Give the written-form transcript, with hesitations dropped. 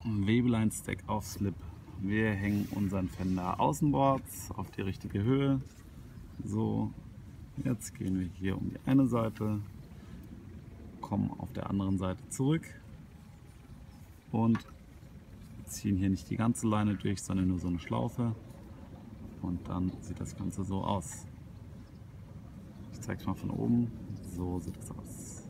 Webeline Stack auf Slip. Wir hängen unseren Fender außenbords auf die richtige Höhe. So, jetzt gehen wir hier um die eine Seite, kommen auf der anderen Seite zurück und ziehen hier nicht die ganze Leine durch, sondern nur so eine Schlaufe. Und dann sieht das Ganze so aus. Ich zeige es mal von oben. So sieht es aus.